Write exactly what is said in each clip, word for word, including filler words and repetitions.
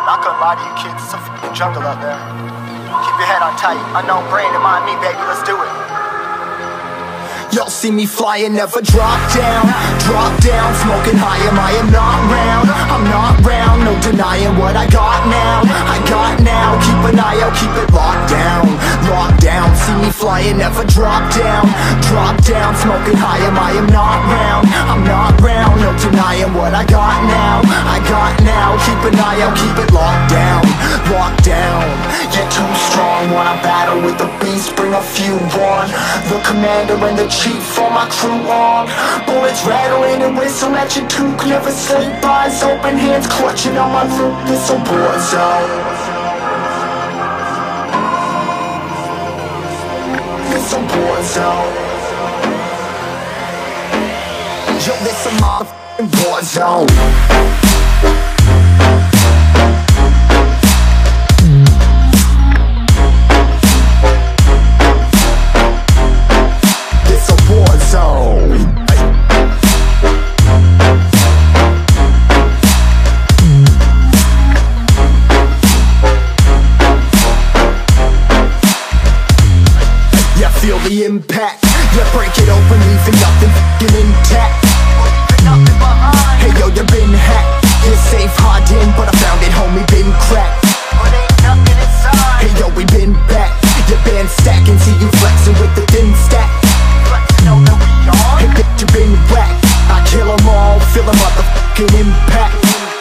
I'm not gonna lie to you kids, it's a f***ing jungle out there. Keep your head on tight, unknown brain and mind me, baby, let's do it. Y'all see me flying, never drop down. Drop down, smoking high, am I am not round. I'm not round, no denying what I got now. I got now, keep an eye out, keep it locked down. Locked down, see me flying, never drop down. Drop down, smoking high, am I am not round. I'm not round, no denying what I got now. I got now, keep an eye out, keep it locked down. Locked down, you're too strong. Wanna battle with the beast, bring a few on. The commander and the chief for my crew on. Bullets rattling and whistle at your toque. Never sleep, eyes open, hands clutching on my loot. This a war zone. This a war zone. Yo, this a motherfucking war zone. Feel the impact, yeah, break it open, leaving nothing f***ing intact. Hey yo, you been hacked, you're safe, hard in, but I found it, homie, been cracked. Hey yo, we been back, your band stacking, see you flexing with the thin stack. Hey bitch, you been whacked, I kill them all, feel the motherfucking impact.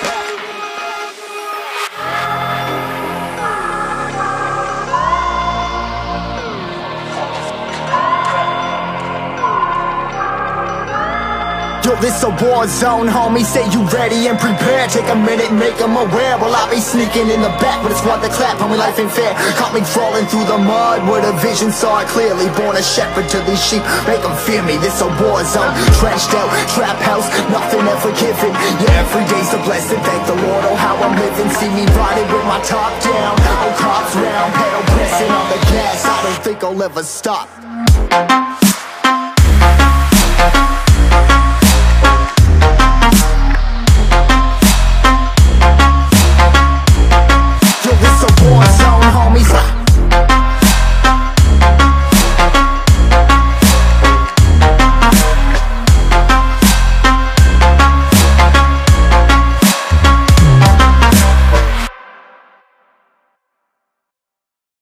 Yo, this a war zone, homie, say you ready and prepared. Take a minute, make them aware. Well, I be sneaking in the back, but it's one to clap, homie, life ain't fair. Caught me crawling through the mud with a vision, saw it clearly. Born a shepherd to these sheep, make them fear me. This a war zone, trashed out, trap house, nothing ever given. Yeah, every day's a blessing, thank the Lord, oh how I'm living. See me riding with my top down, oh cops round, pedal pressing on the gas. I don't think I'll ever stop.